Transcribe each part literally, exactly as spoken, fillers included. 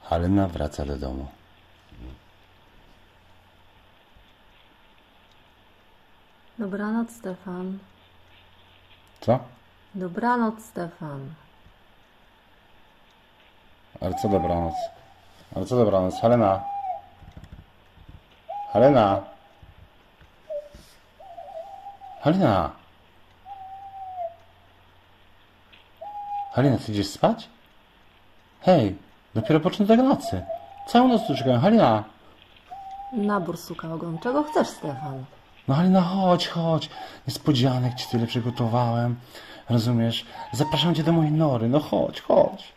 Halina wraca do domu. Dobranoc, Stefan. Co? Dobranoc, Stefan. Ale co dobranoc? Ale co dobranoc? Halina? Halina? Halina? Halina, ty idziesz spać? Hej, dopiero początek nocy. Całą noc tu czekałem. Halina! Nabór suka ogon. Czego chcesz, Stefan? No Halina, chodź, chodź. Niespodzianek ci tyle przygotowałem. Rozumiesz? Zapraszam cię do mojej nory. No chodź, chodź.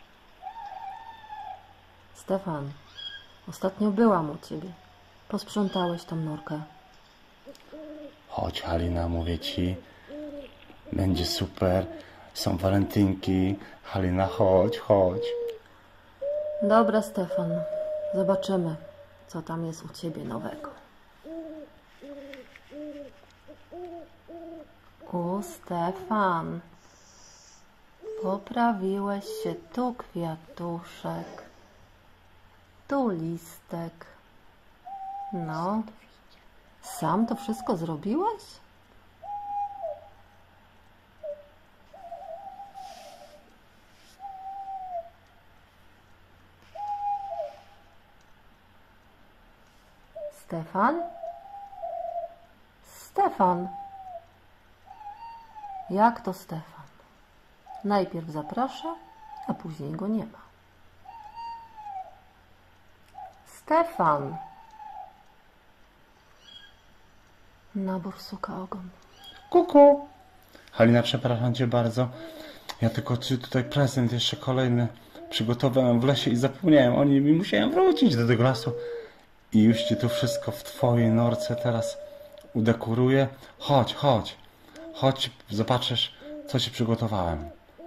Stefan, ostatnio byłam u ciebie. Posprzątałeś tą norkę. Chodź, Halina, mówię ci. Będzie super. Są walentynki. Halina, chodź, chodź. Dobra, Stefan. Zobaczymy, co tam jest u ciebie nowego. U, Stefan. Poprawiłeś się. Tu kwiatuszek. Tu listek. No. Sam to wszystko zrobiłeś? Stefan? Stefan? Jak to Stefan? Najpierw zaprasza, a później go nie ma. Stefan! Nabór suka ogon. Kuku. Halina, przepraszam cię bardzo. Ja tylko ci tutaj prezent jeszcze kolejny przygotowałem w lesie i zapomniałem o nim i musiałem wrócić do tego lasu. I już ci tu wszystko w twojej norce teraz udekoruję. Chodź, chodź. Chodź, zobaczysz, co ci przygotowałem.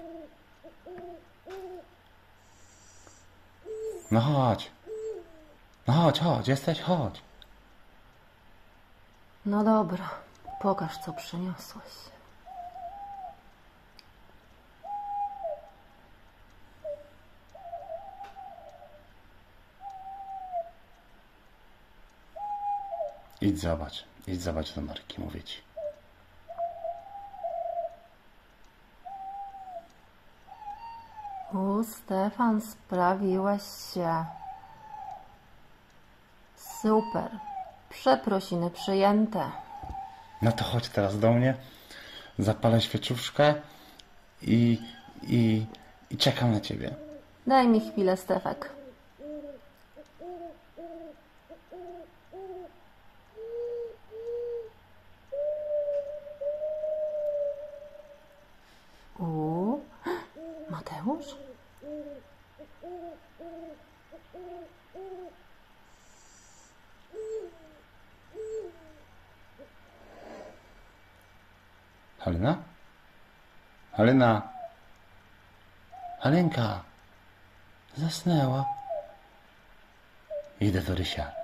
No chodź. No chodź, chodź, jesteś, chodź. No dobra, pokaż, co przyniosłeś. Idź zobacz, idź zobacz do Marki, mówię ci. U, Stefan, sprawiłeś się. Super. Przeprosiny przyjęte. No to chodź teraz do mnie, zapalę świeczuszkę i, i, i czekam na ciebie. Daj mi chwilę, Stefek. U, Mateusz? Halina? Halina? Halinka? Zasnęła. Idę do Rysia.